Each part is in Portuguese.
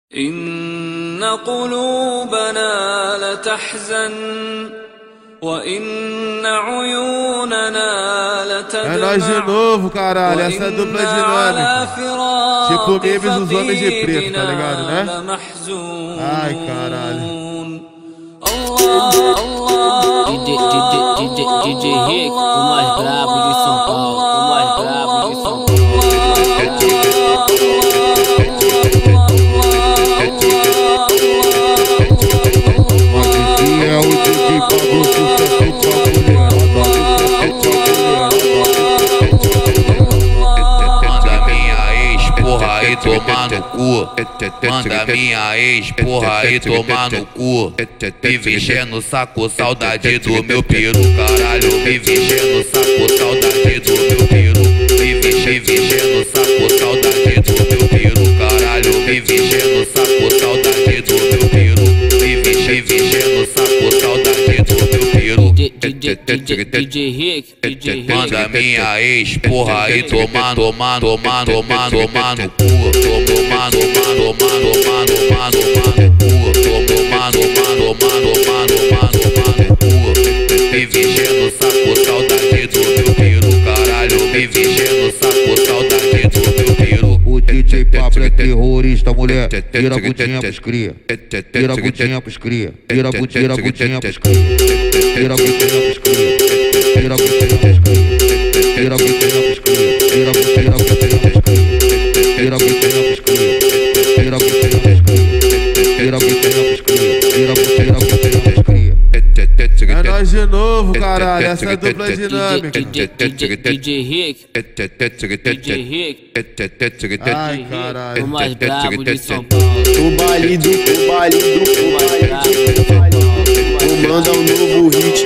إن قلوبنا لتحزن وإن عيوننا لتدمع. É nós de novo, caralho, essa é dupla dinâmica. Tipo memes os homens de preto, tá ligado, né? Ai, caralho. DJ Rick, o mais brabo de São Paulo, o mais brabo de São Paulo. É o DJ Pablo, sucesso pra Manda minha ex, porra, e tomar no cu. Manda minha ex, porra, e tomar no cu. Me enchendo o saco, saudade do meu peru. Caralho, me enchendo o saco, saudade do meu peru. Me enchendo o saco, saudade do meu peru. Caralho, me enchendo o saco, saudade do meu peru. Me enchendo o saco, saudade do meu peru. DJ Rick, Manda minha ex, porra, e tomar no cu. Tomar no cu. Me enchendo o saco, saudade do meu peru. Caralho, me enchendo o saco, saudade do meu peru. O DJ Pablo é terrorista, mulher. Tira a bundinha pros cria. Tira a bundinha pros cria. Tira a bundinha pros cria. Tira a bundinha pros cria. Tira a bundinha pros cria. Tira a bundinha pros cria. Tira a bundinha pros cria. Tira a bundinha pros cria. Tira a bundinha pros cria. Tira a bundinha pros cria. Tira a bundinha pros cria. É nós de novo, caralho, essa é dupla dinâmica. DJ Rick, Ai, caralho. o mais brabo de São Paulo. O baile do comanda um novo hit.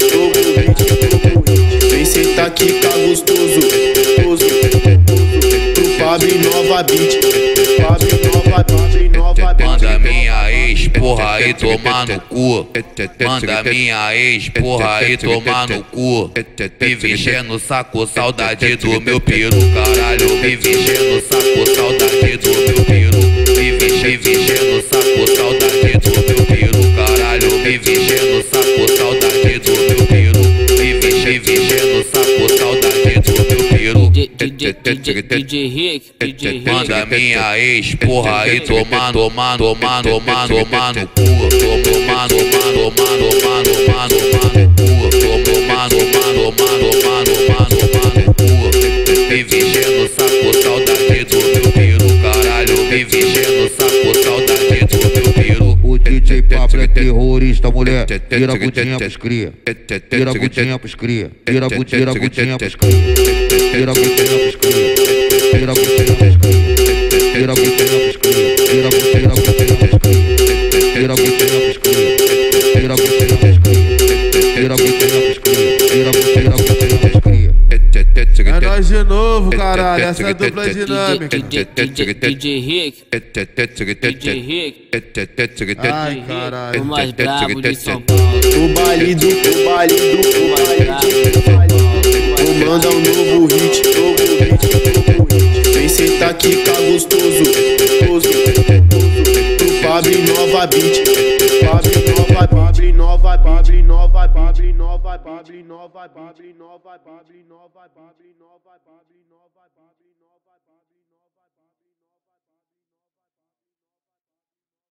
Vem sentar aqui, tá gostoso. Pro Fábio nova beat. Manda minha ex, porra, e tomar no cu. Manda minha ex, porra, e tomar no cu. Me enchendo o saco, saudade do meu peru. Caralho, me enchendo o saco, saudade do meu peru. Me enchendo o saco, saudade do meu peru. Caralho, me enchendo o saco, saudade do meu peru. Me enchendo o saco, saudade do meu peru. DJ Rick, Manda minha ex, porra, e tomar no cu. Tomar no cu. Me enchendo o saco, saudade do meu peru. Caralho, me enchendo o saco, saudade do meu peru. O DJ Pablo é terrorista, mulher. Tira a bundinha pros cria. Tira a bundinha pros cria. Tira a bundinha pros cria. Tira a bundinha pros cria. Tira a bundinha pros cria. Tira a bundinha pros cria. Tira a bundinha pros cria. Tira a bundinha pros cria. Tira a bundinha pros cria. Tira a bundinha pros cria. Tira a bundinha pros cria. É nós de novo, caralho, essa é dupla dinâmica. DJ Rick, Ai, caralho. o mais brabo de São Paulo. O baile do comanda um novo hit. Vem sentar aqui, tá gostoso. Pro Fábio nova beat. Nova